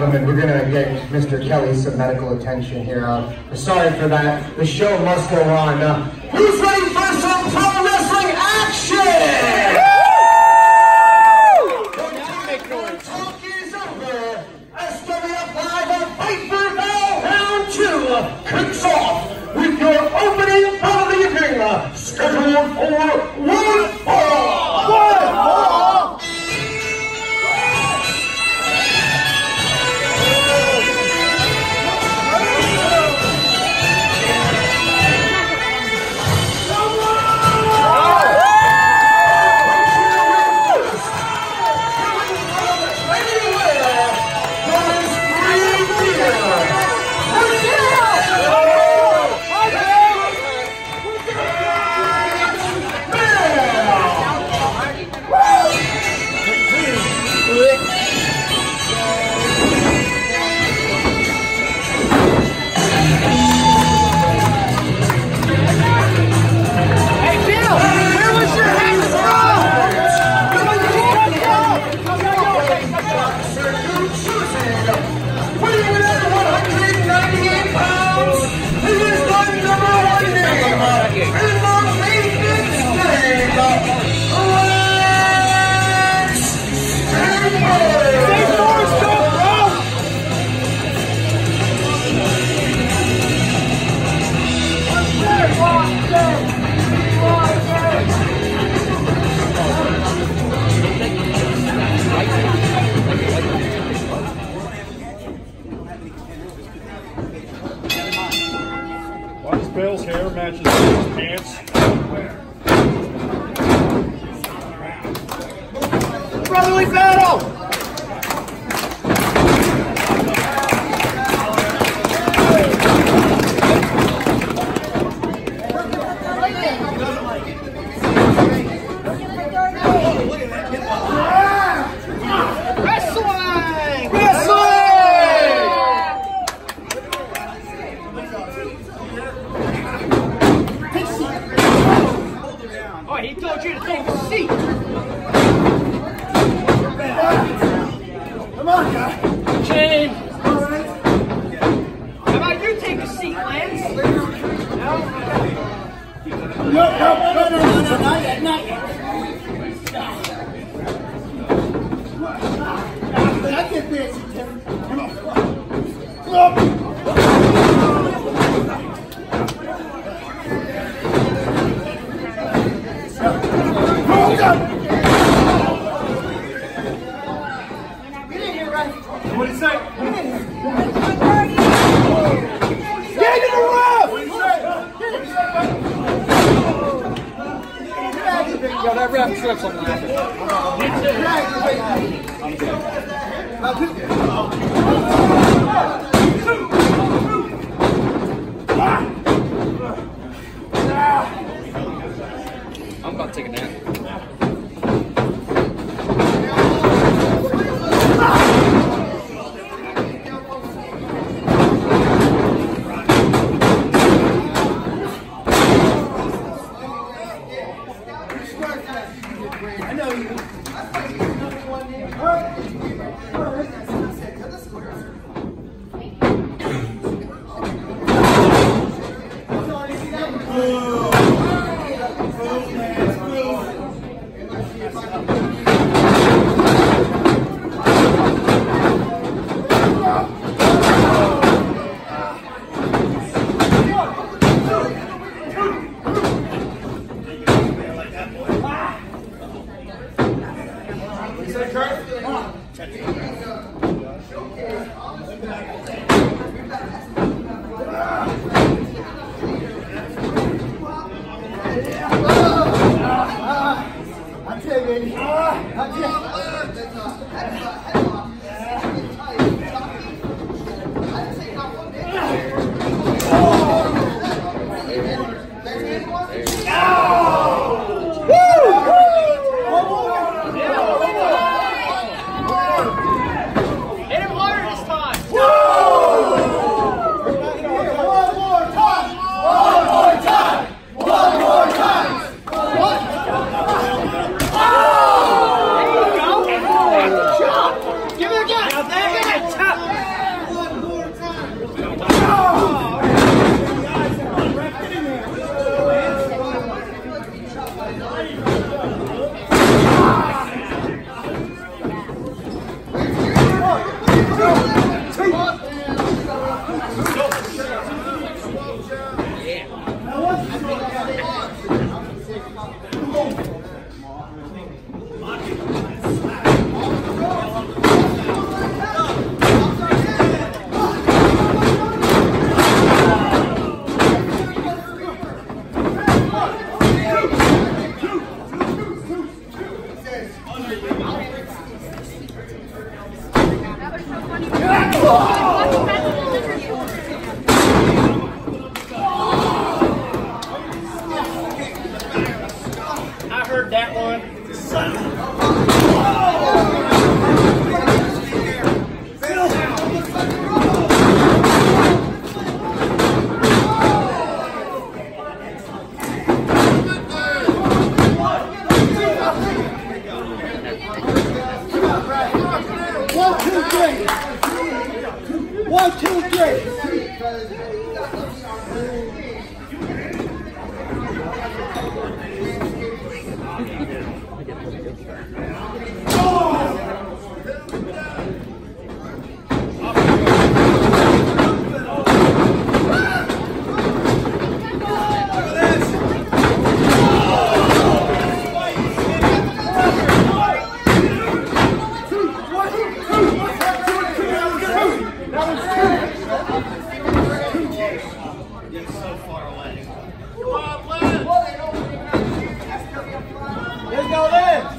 gentlemen, we're going to get Mr. Kelly some medical attention here. We're sorry for that. The show must go on. Who's ready for some pro wrestling action? The talk is over. SWF Live on Fight for Bale Round 2 kicks off with your opening bout of the evening, scheduled for 1 fall. 1 fall. Bale's hair matches his pants. Brotherly battle! He told you to take a seat. Come on, guy. Shane. How about you take a seat, Lance? No, not yet, not yet. I get busy, Tim. Come on. What do you say? Get in the rough! Yo, that ref trips on laughing. I'm about to take a nap. I know you. I heard that one. One, two, three. One, two, three. Let's go, Lance.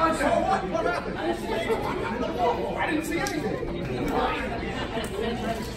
I didn't see anything.